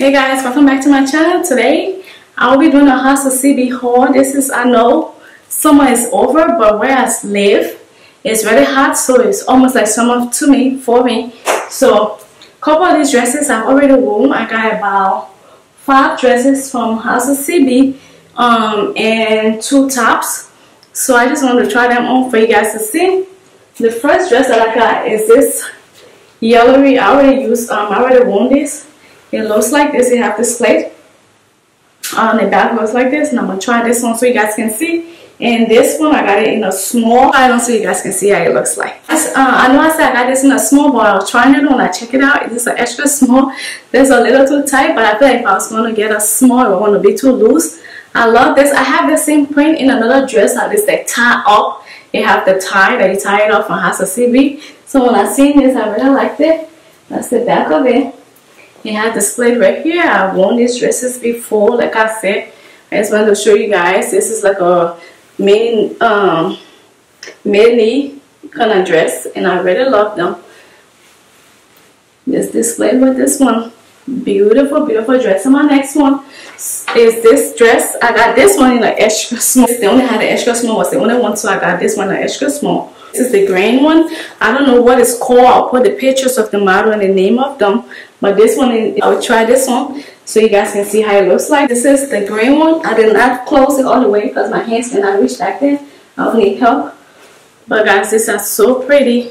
Hey guys, welcome back to my channel. Today I will be doing a Hustle CB haul. This is, I know summer is over, but where I live it's really hot, so it's almost like summer to me, for me. So a couple of these dresses I've already worn. I got about 5 dresses from Hustle CB and 2 tops. So I just wanted to try them on for you guys to see. The first dress that I got is this yellowy. I already worn this. It looks like this. It have this plate on the back, looks like this, and I'm gonna try this one so you guys can see. And this one I got it in a small. I don't, so you guys can see how it looks like. I know I said I got this in a small, but I was trying it on. I check it out. It's an extra small. There's a little too tight, but I feel like if I was gonna get a small, it wouldn't be too loose. I love this. I have the same print in another dress like this. They tie up. It have the tie that you tie it off on Hustle CB. So when I seen this, I really liked it. That's the back of it. It had displayed right here. I've worn these dresses before. Like I said, I just wanted to show you guys. This is like a mini kind of dress, and I really love them. This displayed with this one. Beautiful, beautiful dress. And my next one is this dress. I got this one in an extra small. They only had an extra small. Was the only one, so I got this one in an extra small. This is the green one. I don't know what it's called. I'll put the pictures of the model and the name of them. But this one, I'll try this one so you guys can see how it looks like. This is the green one. I did not close it all the way because my hands cannot reach back there. I'll need help. But guys, these are so pretty.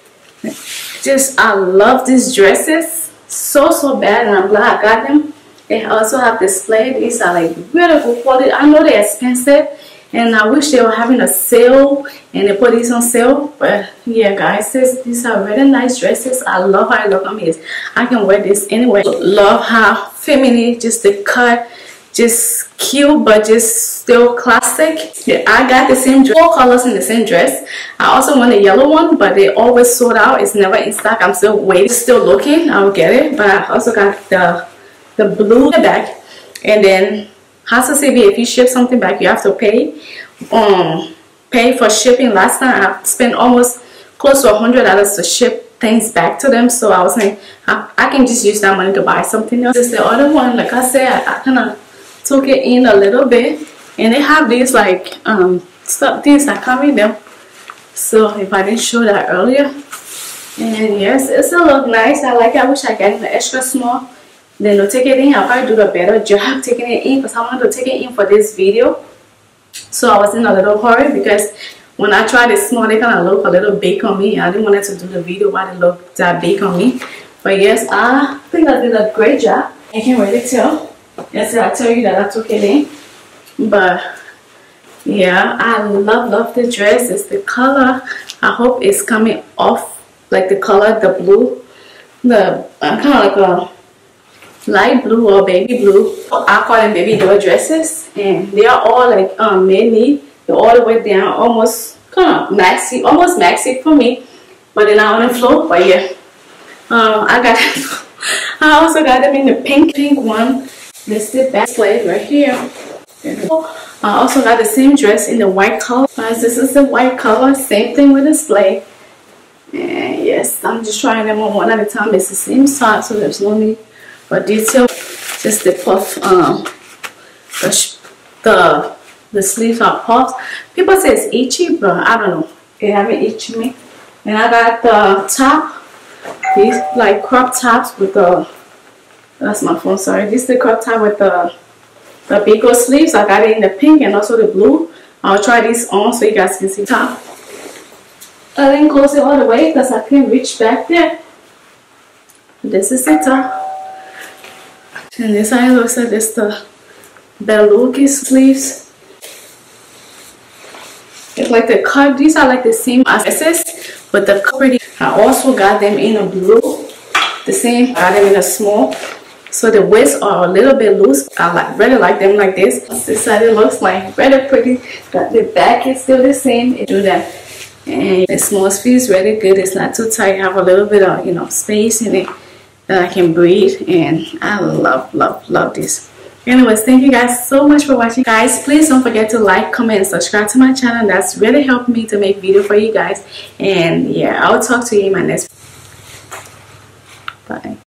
I love these dresses so bad, and I'm glad I got them. They also have display. These are like really good quality. I know they're expensive, and I wish they were having a sale and they put these on sale. But yeah guys, these are really nice dresses. I love how I look on these. I can wear this anywhere. Love how feminine, just the cut, just cute, but just still classic. Yeah, I got the same dress, 4 colors in the same dress. I also want a yellow one, but they always sold out. It's never in stock. I'm still waiting, still looking. I'll get it. But I also got the blue back. And then Hustle CB, if you ship something back, you have to pay for shipping. Last time I spent almost close to $100 to ship things back to them. So I was saying I can just use that money to buy something else. This is the other one. Like I said, I kind of took it in a little bit, and they have these like things that come in them. So if I didn't show that earlier, and yes, it still look nice. I like it. I wish I got the extra small. Then to take it in, I'll probably do a better job taking it in, because I wanted to take it in for this video. So I was in a little hurry because when I tried it small, they kind of look a little big on me. I didn't want to do the video while they look that big on me. But yes, I think I did a great job. I can't really tell. Yes, I tell you that I took it in. But yeah, I love the dress. It's the color. I hope it's coming off like the color, the blue, the kind of like a light blue or baby blue. I call them baby doll dresses, and they are all like mini. They're all the way down, almost kind of maxi, almost maxi for me, but they're not on the floor. But yeah, I also got them in the pink one. This is back plate right here. I also got the same dress in the white color. This is the white color, same thing with display. And yes, I'm just trying them on one at a time. It's the same size, so there's no need for detail. Just the puff, the sleeves are puffed. People say it's itchy, but I don't know. It haven't itched me. And I got the top, these like crop tops with the. That's my phone, sorry. This is the crop top with the big sleeves. I got it in the pink and also the blue. I'll try this on so you guys can see top. I didn't close it all the way because I can't reach back there. This is the top. And this side looks like this the beluga sleeves. It's like the cut. These are like the same as this, but the pretty. I also got them in a blue. The same. I got them in a small. So the waists are a little bit loose. I really like them like this. This side it looks like really pretty. The back is still the same. It do that. And the small feels really good. It's not too tight. Have a little bit of space in it that I can breathe. And I love this. Anyways, thank you guys so much for watching. Guys, please don't forget to like, comment, and subscribe to my channel. That's really helped me to make video for you guys. And yeah, I'll talk to you in my next. Bye.